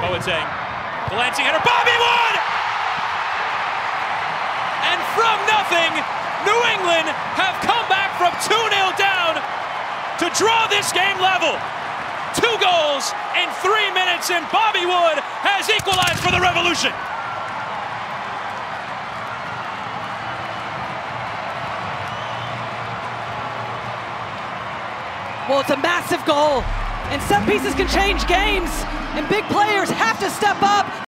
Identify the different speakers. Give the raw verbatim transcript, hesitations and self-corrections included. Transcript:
Speaker 1: Boateng, glancing header, Bobby Wood! And from nothing, New England have come back from two nil down to draw this game level. Two goals in three minutes, and Bobby Wood has equalized for the Revolution.
Speaker 2: Well, it's a massive goal, and set pieces can change games, and big players have to step up.